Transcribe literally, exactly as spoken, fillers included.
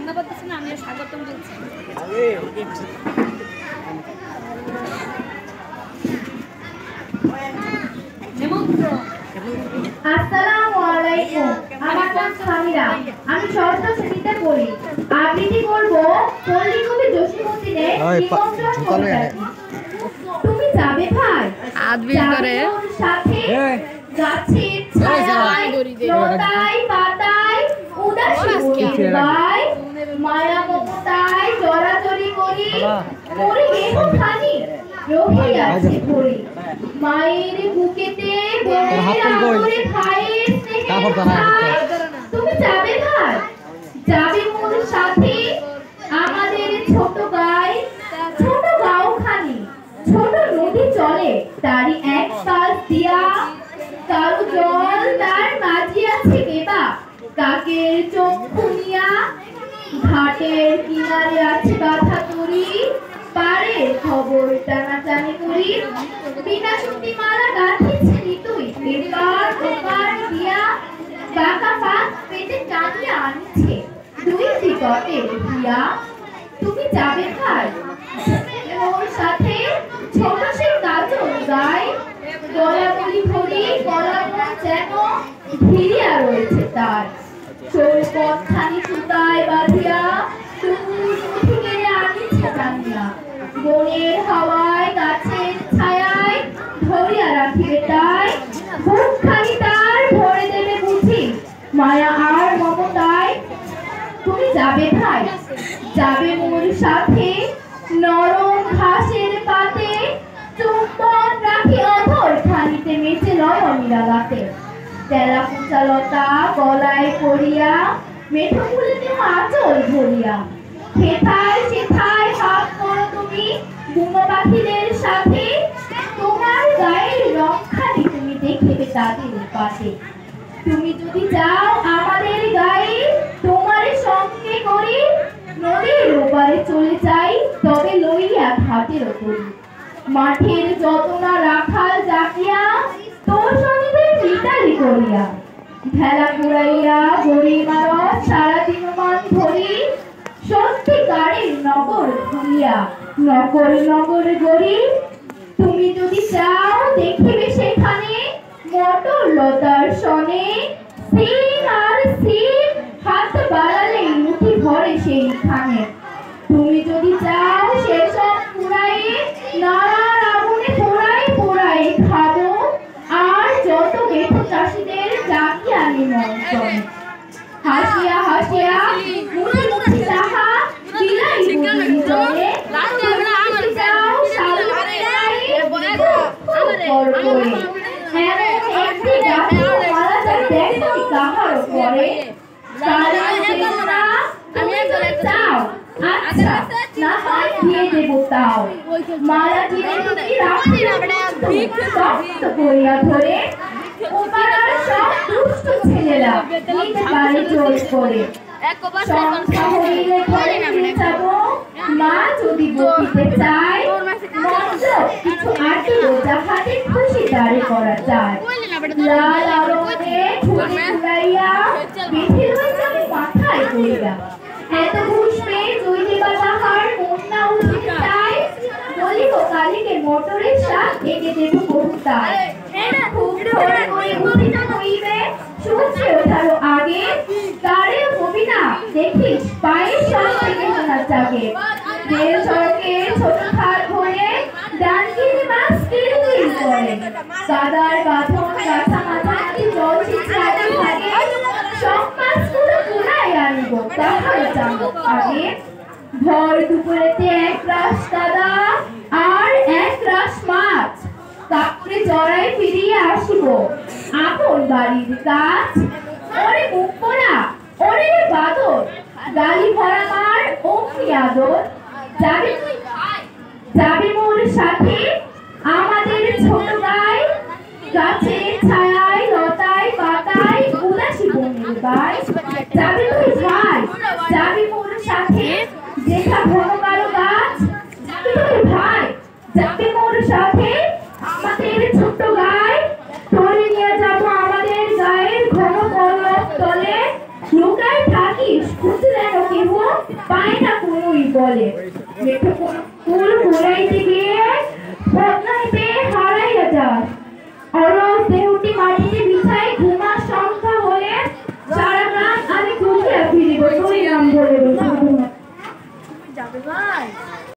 ধন্যবাদ দিচ্ছেন, আমিও স্বাগতম বলছি। আসসালামু আলাইকুম। আমার নাম সামিরা, আমি ষষ্ঠ শ্রেণীতে পড়ি। আবৃত্তি করব পল্লী কবি জসীমউদ্দিনের নিমন্ত্রণ কবিতা। তুমি যাবে ভাই যাবে মোর সাথে গাছের ছায়ায় লতায় পাতায় উদাসী বলিবাই মায়া মমতায় জড়াজড়ি করি মরি এখানি রহিয়াছি পড়ি মায়ের বুকেতে বোনের আদরে ভাইয়ের স্নেহে খায়। তুমি যাবে ভাই যাবে মোর সাথে আমাদের ছোট গায় ছোট গাঁওখানি ছোট নদী চলে তারই এক কাল দিয়া কারো জল তার মাঝে আছে বেবা কাকের চোখ খুনিয়া ঘাটের কিনারে আছে বাধা তরি পারে খবর টানাটানি করি বিনা শক্তি মারা গাঁথিছে নিতুই বেকার ওপার দিয়া কাকা পাক পেটে টানিয়া আনছে দুই দিগতে দিয়া তুমি যাবে ভাই ওর সাথে ছোট সে কাজল গায় গলা বলি ধরি গলা যেন ভিড়িয়া রয়েছে তার চৌপথখানি সুতায় বাঁধিয়া তুমুল মুঠি কেড়ে আনিছে টানিয়া বনের হাওয়ায় গাছের ছায়ায় ধরিয়া রাখিবে তাই বুকখানি তার ভরে দেবে বুঝি মায়া আর মমতায় তুমি যাবে ভাই যাবে মোর সাথে নরম ঘাসের পাতে চুম্বন রাখি অধর খানিতে মেচে নয়নীরা গাতে তেলা কুচা লতা গলায় পড়িয়া মেঠো ফুলেতে আঁচল ধরিয়া খেথায় সেথায় হাত করো তুমি বুনো পাখিদের সাথে তোমার গায়ের রংখানি তুমি দেখিবে তাদের পাশে তুমি যদি যাও আমাদের গায়ে তোমার সঙ্গে করি নদীর ওপারে চলে যাই তবে লইয়া ঘাটের করি মাঠের যতনা রাখাল জাগিয়া তোর সঙ্গে মিতালি করিয়া ভেলা ঘুরাইয়া গড়ি মারত সারাদিন মান ধরি সত্যিকারের নগর ঘুরিয়া নগর নগর গড়ি তুমি যদি যাও দেখিবে সেখানে মটর লতার সনে সিং আর সিং হাত বাড়ালে মুঠি ভরে সেইখানে তুমি যদি যাও সেসব পুরাই নাড়ার আগুনে পোড়াই পোড়াই খাবো আর যত গেঠো চাষিদের জাগিয়া নিমন্ত্রণ হাসিয়া হাসিয়া মুঠি মুঠি তাহা বিলাই বুঝি জলে তুমি যাও সাধু একটি গাছের মালাটা দেখো কাহার পরে তুমি যদি চাও আচ্ছা না হয় দিয়ে দেবো তাও মালা দিয়ে তুমি শক্ত করিয়া ধরে ওপাড়ার সব দুষ্ট ছেলেরা নিতে পারে জোর করে সংখ্যা হইলে ঘরে নিয়ে যাব মা যদি বকিতে চায় মন্দ কিছু আটিব যাহাতে খুশি দাঁড়ে করা যায় লাল আরঙে ঘুরে ঘুরাইয়া বেঁধে রয়েছে আমি মাথায় করিয়া এত ঘুষ পেয়ে জৈনে বা তাহার মন না উঠিতে চায় বলিব কালীকে মোটরের সাথ এঁকে দেব বহুতায় খুব ধরে করে ঘুরিতে হইবে সূর্য ওঠারও আগে তারে হবি না দেখিস পায়ের সব থেকে না জাগে রেল সড়কে ছোট খাট ভরে ডানকিনি মাছ কিলকিল করে কাদার বাঁধন গাছা মাথায় জল ছিটাতে থাকে সব মাছগুলো কুড়াই আনব তাহার জানো আগে ভর দুপুরেতে এক রাস কাদা আর এক রাস মাছ কাপড়ে জড়াই ফিরিয়ে আসিব আপন বাড়ির কাজ ওরে মুখ পোড়া ওরে বাদর গালি ভরা মার অমনি আদর যাবি যাবি মোর সাথে আমাদের ছোট গায়ে গাছের ছায়ায় লতায় পাতায় উদাসী বনের গায় যাবি তুই ভাই যাবি মোর সাথে যেথা ঘন কালো গাছ যাবি তুই ভাই যাবি মোর সাথে আমাদের ছোট গায়ে ধরে নিয়ে যাব আমাদের গায়ের ঘন পর্বত তলে লুকায় থাকিস খুঁজলেন কেহ পায় না কোনোই বলে মেঠো কুল ঘুরাইতে গিয়ে বদনাইতে হারাইয়া যায় অলস দেহটি মাটিতে বিছাই ঘুমার সংখ্যা হলে সারা রাত আমি ঘুমিয়ে ফিরিব তুই নাম বলে যাবে ভাই